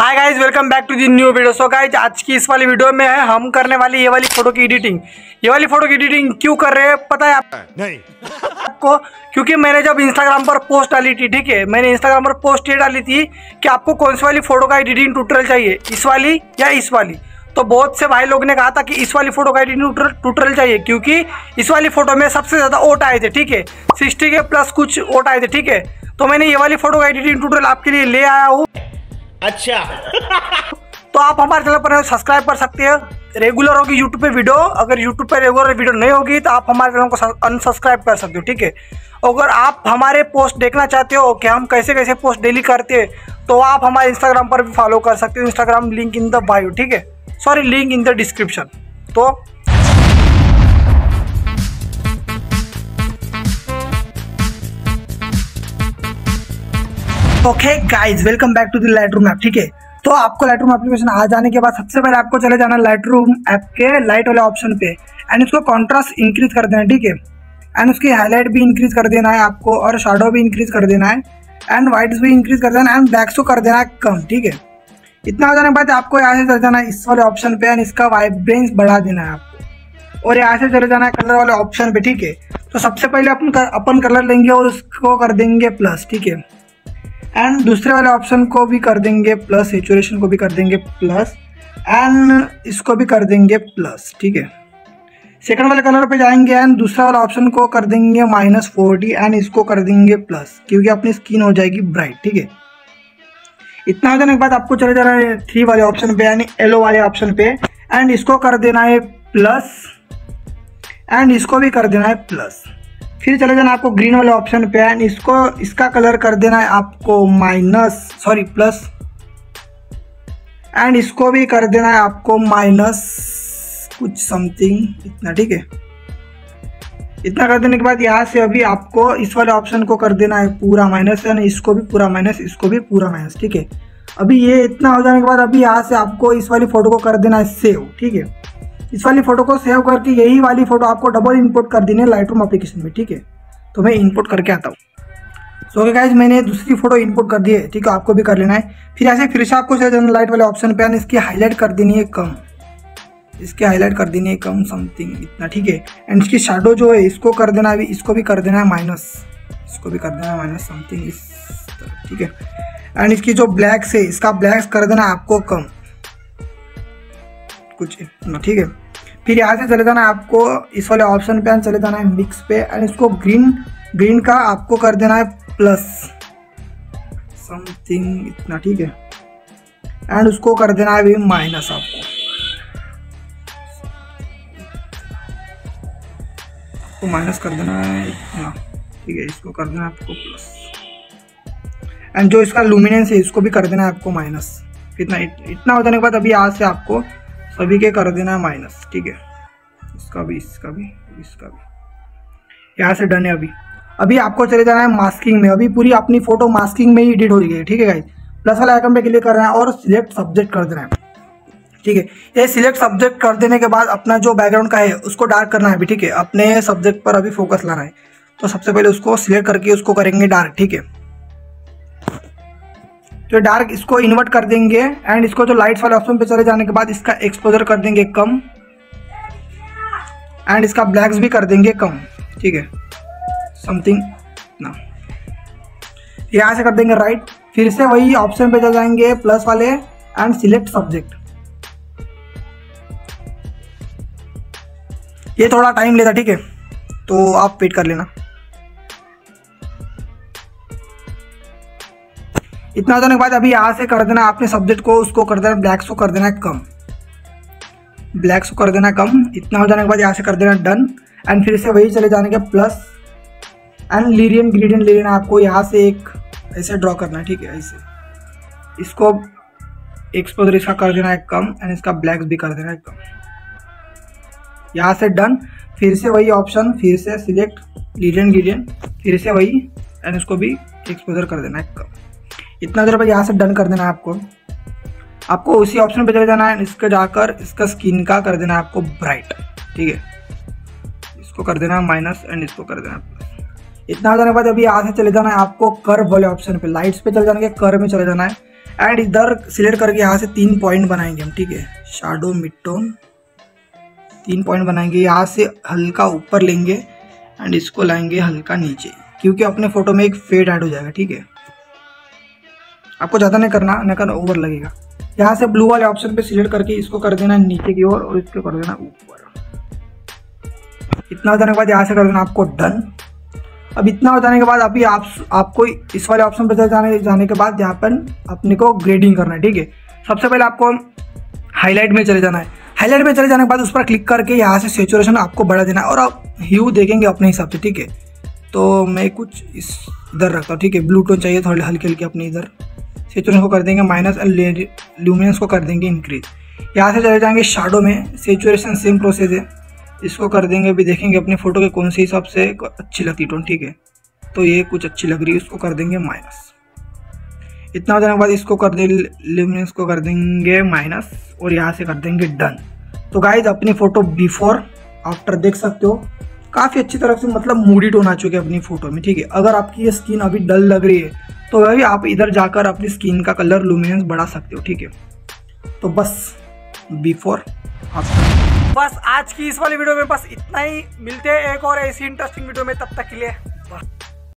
Hi guys, welcome back to the new video. So guys, आज की इस वाली वीडियो में हम करने वाली ये वाली फोटो की एडिटिंग। ये वाली फोटो की एडिटिंग क्यों कर रहे हैं पता है नहीं आपको? क्योंकि मैंने जब इंस्टाग्राम पर पोस्ट डाली थी, ठीक है, मैंने इंस्टाग्राम पर पोस्ट ये डाली थी कि आपको कौन सी वाली फोटो का एडिटिंग ट्यूटोरियल चाहिए, इस वाली या इस वाली। तो बहुत से भाई लोग ने कहा था कि इस वाली फोटो का एडिटिंग ट्यूटोरियल चाहिए, क्योंकि इस वाली फोटो में सबसे ज़्यादा वोट आए थे, ठीक है, 60 के प्लस कुछ वोट आए थे, ठीक है। तो मैंने ये वाली फोटो का एडिटिंग ट्यूटोरियल आपके लिए ले आया हूँ। अच्छा तो आप हमारे चैनल पर सब्सक्राइब कर सकते हैं। रेगुलर होगी यूट्यूब पे वीडियो, अगर यूट्यूब पे रेगुलर वीडियो नहीं होगी तो आप हमारे चैनल को अनसब्सक्राइब कर सकते हो, ठीक है। अगर आप हमारे पोस्ट देखना चाहते हो कि हम कैसे कैसे पोस्ट डेली करते हैं, तो आप हमारे इंस्टाग्राम पर भी फॉलो कर सकते हो। Instagram link in the bio, ठीक है, sorry link in the description. तो okay guys, welcome back to the Lightroom app, ठीक है। तो आपको लाइटरूम एप्लीकेशन आ जाने के बाद सबसे पहले आपको चले जाना लाइटरूम ऐप के लाइट वाले ऑप्शन पे, एंड इसको कॉन्ट्रास्ट इंक्रीज कर देना है, ठीक है। एंड उसकी हाईलाइट भी इंक्रीज कर देना है आपको, और शैडो भी इंक्रीज कर देना है, एंड वाइट्स भी इंक्रीज कर देना है, एंड ब्लैक्स को कर देना है कम, ठीक है। इतना हो जाने के बाद आपको यहाँ से चले जाना है इस वाले ऑप्शन पे, एंड इसका वाइब्रेंस बढ़ा देना है आपको, और यहाँ से चले जाना है कलर वाले ऑप्शन पे, ठीक है। तो सबसे पहले अपन कलर लेंगे और उसको कर देंगे प्लस, ठीक है। एंड दूसरे वाले ऑप्शन को भी कर देंगे प्लस, सैचुरेशन को भी कर देंगे प्लस, एंड इसको भी कर देंगे प्लस, ठीक है। सेकंड वाले कलर पे जाएंगे एंड दूसरा वाला ऑप्शन को कर देंगे -40, एंड इसको कर देंगे प्लस, क्योंकि अपनी स्किन हो जाएगी ब्राइट, ठीक है। इतना हो जाने के बाद आपको चले जाना है 3 वाले ऑप्शन पे, यानी येलो वाले ऑप्शन पे, एंड इसको कर देना है प्लस, एंड इसको भी कर देना है प्लस। फिर चले जाना आपको ग्रीन वाले ऑप्शन पे, एंड इसका कलर कर देना है आपको प्लस, एंड इसको भी कर देना है आपको माइनस कुछ समथिंग इतना, ठीक है। इतना कर देने के बाद यहाँ से अभी आपको इस वाले ऑप्शन को कर देना है पूरा माइनस, यानी इसको भी पूरा माइनस, इसको भी पूरा माइनस, ठीक है। अभी ये इतना हो जाने के बाद अभी यहाँ से आपको इस वाली फोटो को कर देना है सेव, ठीक है। इस वाली फोटो को सेव करके यही वाली फोटो आपको डबल इंपोर्ट कर देनी है लाइटरूम एप्लीकेशन में, ठीक है। तो मैं इंपोर्ट करके आता हूँ। सो ओके गाइज, मैंने दूसरी फोटो इंपोर्ट कर दी है, ठीक है, आपको भी कर लेना है। फिर से आपको चले जाना लाइट वाले ऑप्शन पे, इसकी हाईलाइट कर देनी है कम, इसकी हाईलाइट कर देनी है कम समथिंग इतना, ठीक है। एंड इसकी शैडो जो है इसको कर देना है, इसको भी कर देना है माइनस, इसको भी कर देना है माइनस समथिंग इस तरह, ठीक है। एंड इसकी जो ब्लैक्स है इसका ब्लैक्स कर देना है आपको कम कुछ इतना, ठीक है। फिर यहाँ से चले जाना है आपको इस वाले ऑप्शन पे, चले जाना है मिक्स पे, एंड इसको ग्रीन का आपको कर देना है प्लस समथिंग इतना, ठीक है। एंड उसको कर देना है माइनस आपको माइनस कर देना है इतना, ठीक है। इसको कर देना है आपको प्लस, एंड जो इसका लुमिनेंस है इसको भी कर देना है आपको माइनस। इतना हो जाने के बाद अभी यहाँ से आपको सभी के कर देना है माइनस, ठीक है। इसका भी, इसका भी, इसका भी। यहाँ से डन है। अभी आपको चले जाना है मास्किंग में। अभी पूरी अपनी फोटो मास्किंग में ही एडिट हो गई है, ठीक है गाइस। प्लस वाला आइकन पे क्लिक करना है और सिलेक्ट सब्जेक्ट कर देना है, ठीक है। ये सिलेक्ट सब्जेक्ट कर देने के बाद अपना जो बैकग्राउंड का है उसको डार्क करना है अभी, ठीक है। अपने सब्जेक्ट पर अभी फोकस लाना है, तो सबसे पहले उसको सिलेक्ट करके उसको करेंगे डार्क, ठीक है। तो डार्क इसको इन्वर्ट कर देंगे, एंड इसको जो लाइट्स वाले ऑप्शन पे चले जाने के बाद इसका एक्सपोजर कर देंगे कम, एंड इसका ब्लैक्स भी कर देंगे कम, ठीक है, समथिंग ना। यहाँ से कर देंगे राइट, फिर से वही ऑप्शन पे चले जाएंगे प्लस वाले, एंड सिलेक्ट सब्जेक्ट। ये थोड़ा टाइम लेता, ठीक है, तो आप वेट कर लेना। इतना होने के बाद अभी यहाँ से कर देना आपने सब्जेक्ट को, उसको कर देना ब्लैक्स को कर देना कम, ब्लैक्स को कर देना कम। इतना हो जाने के बाद यहाँ से कर देना डन, एंड फिर से वही चले जाने के प्लस, एंड लीरियन ग्रेडियंट ले लेना आपको। यहाँ से एक ऐसे ड्रॉ करना है, ठीक है, ऐसे इसको एक्सपोजर इसका कर देना है कम, एंड इसका ब्लैक्स भी कर देना है कम। यहाँ से डन, फिर से वही ऑप्शन, फिर से सिलेक्ट लीरियन ग्रेडियंट, फिर से वही, एंड इसको भी एक्सपोजर कर देना है कम। इतना देर बाद यहाँ से डन कर देना है आपको उसी ऑप्शन पे चले जाना है, इसको जाकर इसका स्किन का कर देना है आपको ब्राइट, ठीक है। इसको कर देना है माइनस, एंड इसको कर देना है प्लस। इतना हो जाने के बाद अभी यहाँ से चले जाना है आपको कर्व वाले ऑप्शन पे, लाइट्स पे चले जाने के कर्व में चले जाना है, एंड इधर सिलेक्ट करके यहाँ से 3 पॉइंट बनाएंगे हम, ठीक है, शैडो मिड टोन 3 पॉइंट बनाएंगे, यहाँ से हल्का ऊपर लेंगे एंड इसको लाएंगे हल्का नीचे, क्योंकि अपने फोटो में एक फेड ऐड हो जाएगा, ठीक है। आपको ज़्यादा नहीं करना, नहीं करना ओवर लगेगा। यहाँ से ब्लू वाले ऑप्शन पे सिलेक्ट करके इसको कर देना नीचे की ओर और इसको कर देना ऊपर। इतना हो जाने के बाद यहाँ से कर देना आपको डन। अब इतना हो जाने के बाद अभी आपको इस वाले ऑप्शन पर जाने के बाद यहाँ पर अपने को ग्रेडिंग करना है, ठीक है। सबसे पहले आपको हाईलाइट में चले जाना है। हाईलाइट में चले जाने के बाद उस पर क्लिक करके यहाँ से सैचुरेशन आपको बढ़ा देना है और आप ह्यू देखेंगे अपने हिसाब से, ठीक है। तो मैं कुछ इधर रखता हूँ, ठीक है, ब्लू टोन चाहिए थोड़ी हल्की हल्की अपने इधर। सैचुरेशन को कर देंगे माइनस और ल्यूमिनेंस को कर देंगे इंक्रीज। यहाँ से चले जाएंगे शैडो में, सैचुरेशन सेम प्रोसेस है, इसको कर देंगे। अभी देखेंगे अपनी फ़ोटो के कौन सी हिसाब से अच्छी लगती टोन, ठीक है। तो ये कुछ अच्छी लग रही है, इसको कर देंगे माइनस। इतना हो जाने के बाद इसको कर देंगे ल्यूमिनेंस को कर देंगे माइनस और यहाँ से कर देंगे डन। तो गाइज अपनी फ़ोटो बिफोर आफ्टर देख सकते हो, काफ़ी अच्छी तरह से मतलब मूडी टोन आ चुके हैं अपनी फ़ोटो में, ठीक है। अगर आपकी ये स्किन अभी डल लग रही है तो भाई आप इधर जाकर अपनी स्किन का कलर लुमिनेंस बढ़ा सकते हो, ठीक है। तो बस बिफोर आफ्टर, बस आज की इस वाली वीडियो में बस इतना ही। मिलते हैं एक और ऐसी इंटरेस्टिंग वीडियो में, तब तक के लिए